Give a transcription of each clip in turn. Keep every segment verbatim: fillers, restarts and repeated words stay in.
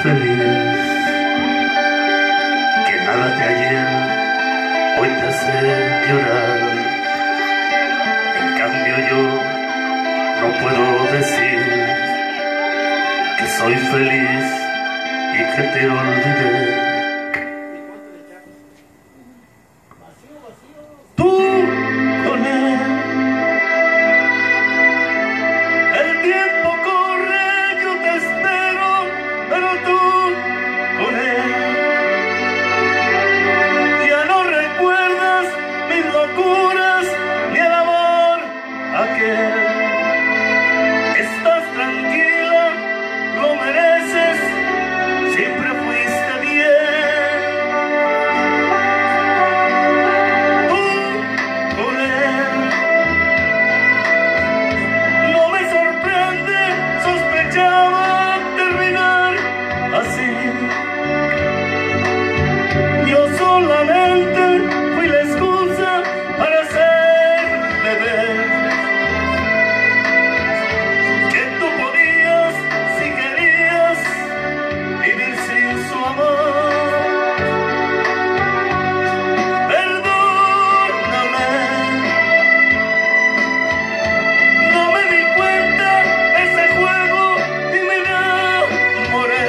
feliz, que nada de ayer hoy te hace llorar. En cambio yo no puedo decir que soy feliz y que te olvidé. Tú con él, el tiempo corre, yo te espero, pero tú con él ya no recuerdas mis locuras ni el amor aquel. Estás tranquila, lo mereces, siempre fuiste bien. Tú con él, no me sorprende, sospechaba terminar así. Yo solamente fui la excusa para hacerle ver que tú podías, si querías, vivir sin su amor. Perdóname, no me di cuenta de ese juego y me enamoré.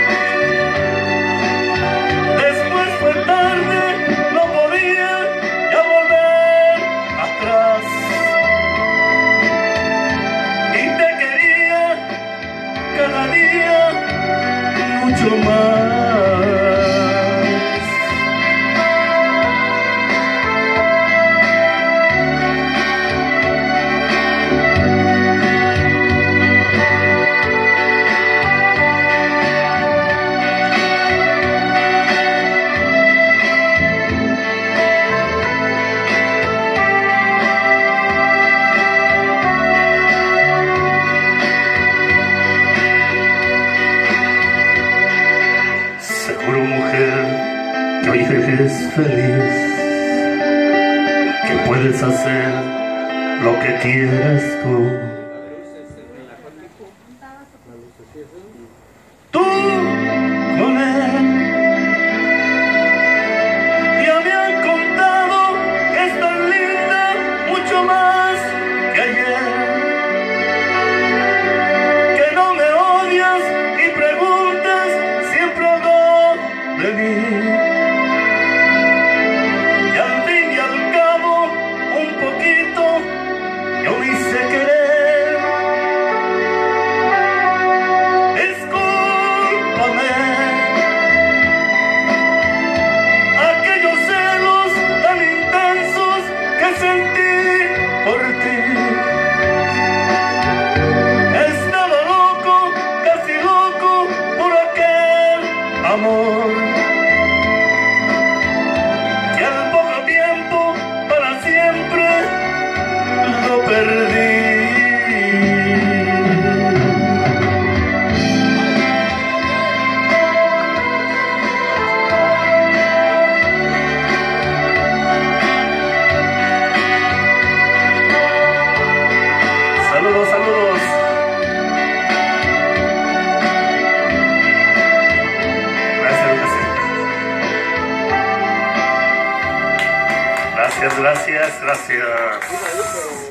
Después fue tarde, no podía ya volver atrás. Y te quería cada día mucho más. Seguro, mujer, que hoy eres feliz, que puedes hacer lo que quieras tú. Tú con él, ya me han contado que estás linda mucho más que ayer, que no me odias y preguntas siempre algo de mí. Y al fin y al cabo, un poquito yo me hice querer. Discúlpame aquellos celos tan intensos que sentí por ti. Estaba loco, casi loco por aquel amor, que al poco tiempo, para siempre, lo perdí. Saludos, saludos. Gracias, gracias. Gracias, gracias, gracias.